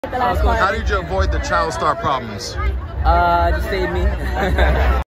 How did you avoid the child star problems? Just save me.